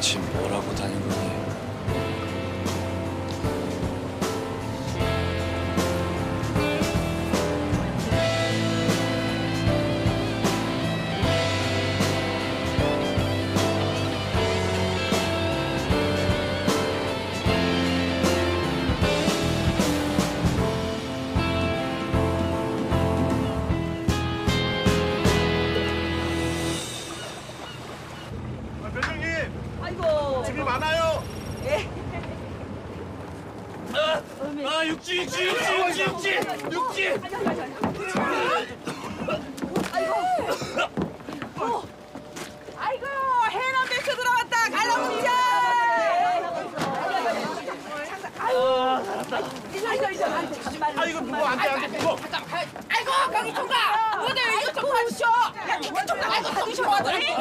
도대체 뭐라고 다닌 거니? 변장님! 아이고. 집이 많아요! 예. 육지! 아이고, 해남 배추 들어왔다. 갈라먹자. 아이고, 이거 누구 앉아 누구? 아이고, 거기 총각. 오늘 이거 좀 봐주쇼. 야, 이거 총각. 아이고, 봐주쇼.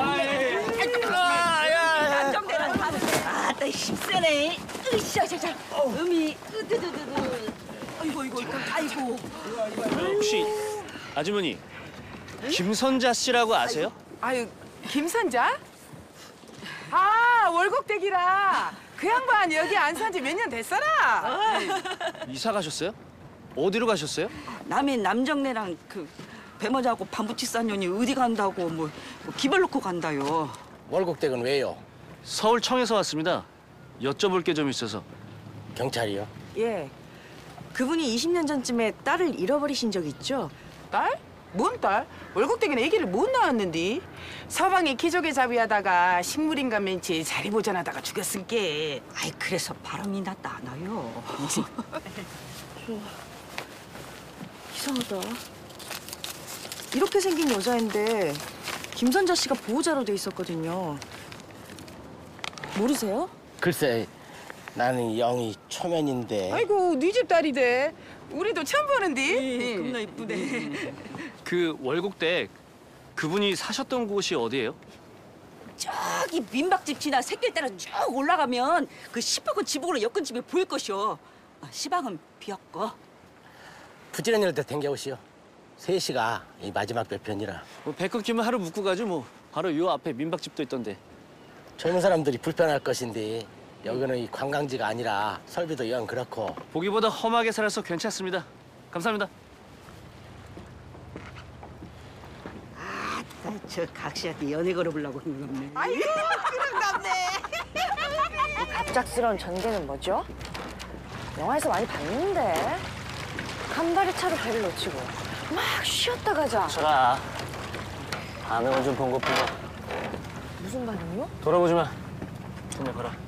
안정되는 아따 힘세네. 으쌰. 음이 으드드드드. 아이고. 혹시 아주머니 김선자 씨라고 아세요? 아유, 김선자? 아, 월곡댁이라. 그 양반 여기 안 산 지 몇 년 됐어라. 이사 가셨어요? 어디로 가셨어요? 남의 남정네랑 그 배머지하고 반부치 싼 년이 어디 간다고 뭐 기별 놓고 간다요. 월곡댁은 왜요? 서울청에서 왔습니다. 여쭤볼 게 좀 있어서. 경찰이요? 예. 그분이 20년 전쯤에 딸을 잃어버리신 적 있죠? 딸? 뭔 딸? 월곡댁은 아기를 못 낳았는데. 서방이 기족에 자위하다가 식물인간 멘치 자리 보전하다가 죽였은께. 아이 그래서 바람이 났다 안 와요. 이상하다. 이렇게 생긴 여자인데 김선자 씨가 보호자로 돼 있었거든요. 모르세요? 글쎄, 나는 영이 초면인데. 아이고, 네 집 딸이대. 우리도 처음 보는데. 겁나 이쁘네. 그 월곡댁 그분이 사셨던 곳이 어디예요? 저기 민박집 지나 새길 따라 쭉 올라가면 그 시뻘건 지붕으로 엮은 집이 보일 것이오. 시방은 비었고. 부지런히 때 댕겨오시오. 3시가 이 마지막 배편이라. 뭐 배 끊기면 하루 묵고 가죠 뭐. 바로 요 앞에 민박집도 있던데. 젊은 사람들이 불편할 것인데 여기는 이 관광지가 아니라 설비도 영 그렇고. 보기보다 험하게 살아서 괜찮습니다. 감사합니다. 저 각시한테 연애 걸어보려고 하는 겁네. 아이고, 그런갑네. 갑작스러운 전개는 뭐죠? 영화에서 많이 봤는데. 한 발의 차로 배를 놓치고 막 쉬었다 가자. 저라. 반응을 좀 본 것뿐이야. 무슨 반응이요? 돌아보지 마. 그냥 가라.